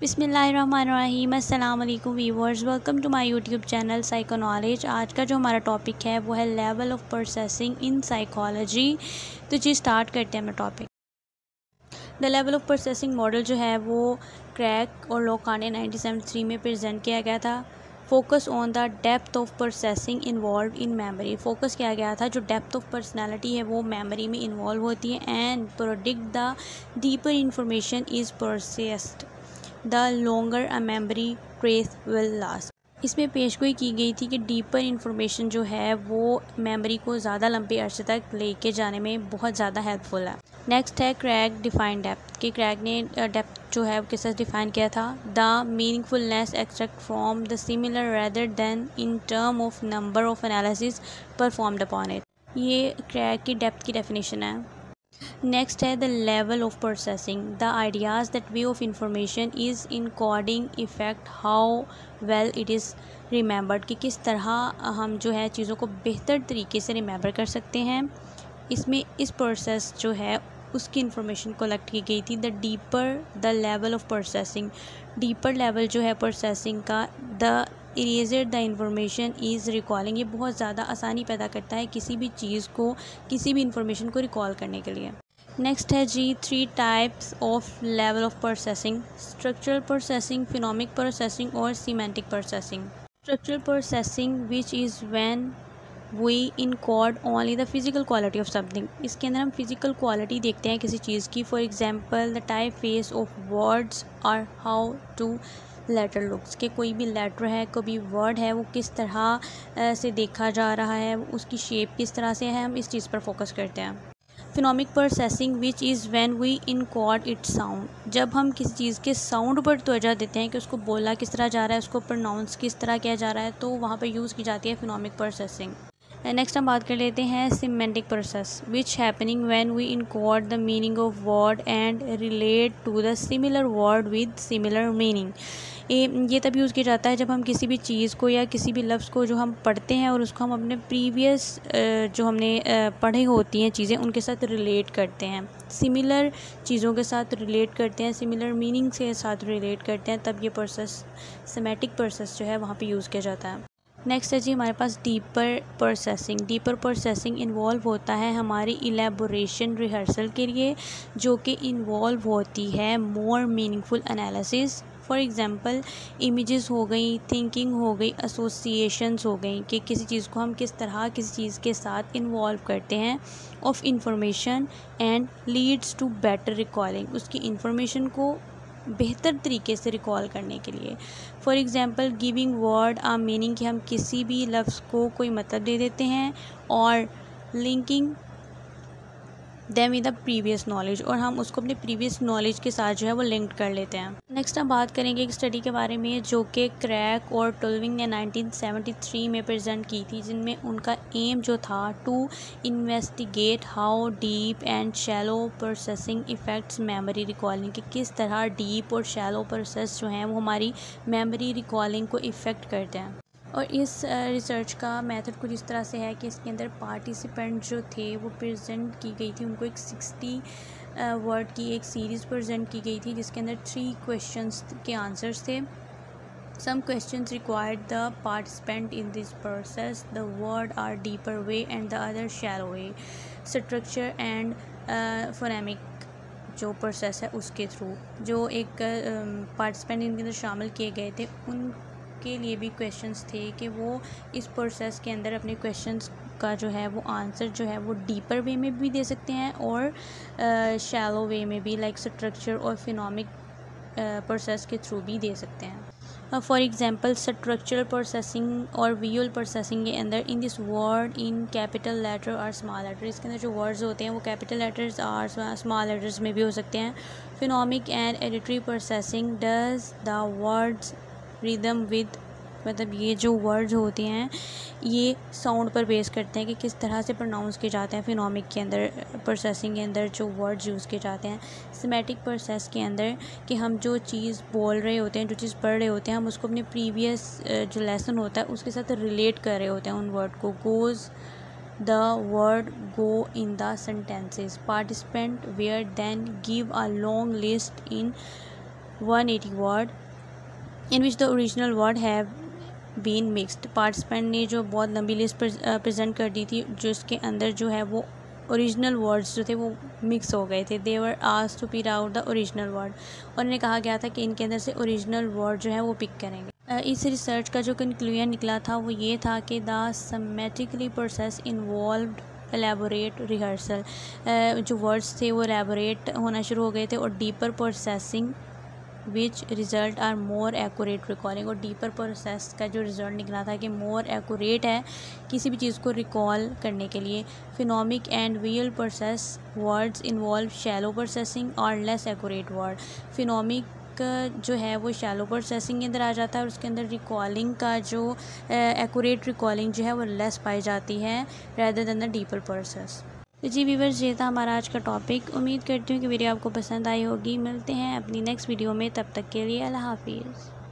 बिस्मिल्लाहिर्रहमानिर्रहीम। अस्सलाम वालेकुम viewers, welcome to my YouTube channel psycho knowledge. आज का जो हमारा टॉपिक है वो है level of processing in psychology. तो जी स्टार्ट करते हैं अपना topic. The level of processing model जो है वो क्रैक और लोकान ने 1973 में प्रेजेंट किया गया था। Focus on the depth of processing involve in memory. Focus किया गया था जो डेप्थ ऑफ पर्सनैलिटी है वो मेमोरी में इन्वॉल्व होती है and predict the deeper information is processed the longer a memory trace will last. इसमें पेशगोई की गई थी कि डीपर इंफॉर्मेशन जो है वो मेमोरी को ज़्यादा लंबे अरसे तक लेके जाने में बहुत ज़्यादा हेल्पफुल है। नेक्स्ट है क्रैक डिफाइन डेप्थ कि क्रैक ने डेप्थ जो है किस तरह डिफाइन किया था। The meaningfulness extract from the similar rather than in term of number of analysis performed upon it. ये क्रैक की डेप्थ की डेफिनेशन है। नेक्स्ट है the level of processing the ideas that way of information is encoding effect how well it is remembered कि किस तरह हम जो है चीज़ों को बेहतर तरीके से रिमेंबर कर सकते हैं। इसमें इस प्रोसेस जो है उसकी इंफॉर्मेशन कलेक्ट की गई थी। The deeper the level of processing, deeper level जो है प्रोसेसिंग का, the easier the information is recalling, ये बहुत ज़्यादा आसानी पैदा करता है किसी भी चीज़ को, किसी भी इंफॉर्मेशन को रिकॉल करने के लिए। नेक्स्ट है जी 3 types of level of processing, structural processing, phonemic processing और semantic processing. Structural processing which is when we encode only the physical quality of something. इसके अंदर हम फिज़िकल क्वालिटी देखते हैं किसी चीज़ की। For example the type face of words और हाउ टू लेटर लुक्स के कोई भी लेटर है, कोई भी वर्ड है, वो किस तरह से देखा जा रहा है, उसकी शेप किस तरह से है, हम इस चीज़ पर फोकस करते हैं। Phonemic processing which is when we encode it sound, जब हम किसी चीज़ के साउंड पर तवज्जो देते हैं कि उसको बोला किस तरह जा रहा है, उसको प्रोनाउंस किस तरह किया जा रहा है, तो वहाँ पर यूज़ की जाती है फिनोमिक प्रोसेसिंग। नेक्स्ट हम बात कर लेते हैं semantic process which happening when we encode the meaning of word and relate to the similar word with similar meaning. ये तब यूज़ किया जाता है जब हम किसी भी चीज़ को या किसी भी लफ्ज़ को जो हम पढ़ते हैं और उसको हम अपने प्रीवियस जो हमने पढ़ी होती हैं चीज़ें उनके साथ रिलेट करते हैं, सिमिलर चीज़ों के साथ रिलेट करते हैं, सिमिलर मीनिंग के साथ रिलेट करते हैं, तब ये प्रोसेस सिमेंटिक प्रोसेस जो है वहाँ पे यूज़ किया जाता है। नेक्स्ट है जी हमारे पास deeper processing. Deeper processing involve होता है हमारी इलेबोरेशन रिहर्सल के लिए, जो कि इन्वॉल्व होती है more meaningful analysis. For example images हो गई, थिंकिंग हो गई, एसोसिएशंस हो गई कि किसी चीज़ को हम किस तरह किसी चीज़ के साथ इन्वॉल्व करते हैं of information and leads to better recalling, उसकी इंफॉर्मेशन को बेहतर तरीके से रिकॉल करने के लिए। For example giving word a meaning कि हम किसी भी लफ्ज़ को कोई मतलब दे देते हैं और linking them with the previous knowledge, और हम उसको अपने प्रीवियस नॉलेज के साथ जो है वो लिंक्ड कर लेते हैं। नेक्स्ट हम बात करेंगे एक स्टडी के बारे में जो कि क्रैक और टुल्विंग ने 1973 में प्रेजेंट की थी, जिनमें उनका एम जो था to investigate how deep and shallow processing effects memory recalling, कि किस तरह डीप और शैलो प्रोसेस जो हैं वो हमारी मेमोरी रिकॉलिंग को इफ़ेक्ट करते हैं। और इस रिसर्च का मेथड कुछ इस तरह से है कि इसके अंदर पार्टिसिपेंट जो थे वो प्रेजेंट की गई थी, उनको एक 60 वर्ड की एक सीरीज़ प्रेजेंट की गई थी जिसके अंदर 3 क्वेश्चंस के आंसर्स थे। Some questions required the participant in this process the word are deeper way and the other shallow way, structure and phonemic जो प्रोसेस है उसके थ्रू। जो एक पार्टिसिपेंट इनके अंदर शामिल किए गए थे उनके लिए भी क्वेश्चंस थे कि वो इस प्रोसेस के अंदर अपने क्वेश्चंस का जो है वो आंसर जो है वो डीपर वे में भी दे सकते हैं और शैलो वे में भी, लाइक स्ट्रक्चर और फिनोमिक प्रोसेस के थ्रू भी दे सकते हैं। फॉर एग्जांपल स्ट्रक्चरल प्रोसेसिंग और विजुअल प्रोसेसिंग के अंदर in this word in capital letter और स्मॉल लेटर, इसके अंदर जो वर्ड्स होते हैं वो कैपिटल लेटर्स और स्मॉल लेटर्स में भी हो सकते हैं। Phonemic and auditory processing does the words rhythm with, मतलब ये जो वर्ड्स होते हैं ये साउंड पर बेस करते हैं कि किस तरह से प्रोनाउंस किए जाते हैं। फिनोमिक के अंदर प्रोसेसिंग के अंदर जो वर्ड्स यूज़ किए जाते हैं, सिमेटिक प्रोसेस के अंदर कि हम जो चीज़ बोल रहे होते हैं, जो चीज़ पढ़ रहे होते हैं, हम उसको अपने प्रीवियस जो लेसन होता है उसके साथ रिलेट कर रहे होते हैं उन वर्ड को। Goes the word go in the sentences, participant were then give a long list in 180 word in which the original word have been mixed. Participant ने जो बहुत लंबी लिस्ट प्रेजेंट कर दी थी, जिसके अंदर जो है वो ओरिजिनल वर्ड्स जो थे वो मिक्स हो गए थे। They were asked to pick out the original word, और इन्हें कहा गया था कि इनके अंदर से ओरिजिनल वर्ड जो है वो पिक करेंगे। इस रिसर्च का जो कंक्लूजन निकला था वो ये था कि the semantically process involved elaborate rehearsal. जो वर्ड्स थे वो एलेबोरेट होना शुरू हो गए थे, और deeper processing which result are more accurate recalling. और डीपर प्रोसेस का जो रिज़ल्ट निकला था कि मोर एक्यूरेट है किसी भी चीज़ को रिकॉल करने के लिए। Phonemic and visual process words involve shallow processing और लेस एक्यूरेट वर्ड। फिनोमिक जो है वो शैलो प्रोसेसिंग के अंदर आ जाता है, और उसके अंदर रिकॉलिंग का जो एक्यूरेट रिकॉलिंग जो है वो लेस पाई जाती है rather than the deeper process. तो जी व्यूअर्स, ये था हमारा आज का टॉपिक। उम्मीद करती हूँ कि वीडियो आपको पसंद आई होगी। मिलते हैं अपनी नेक्स्ट वीडियो में, तब तक के लिए अल्लाह हाफिज़।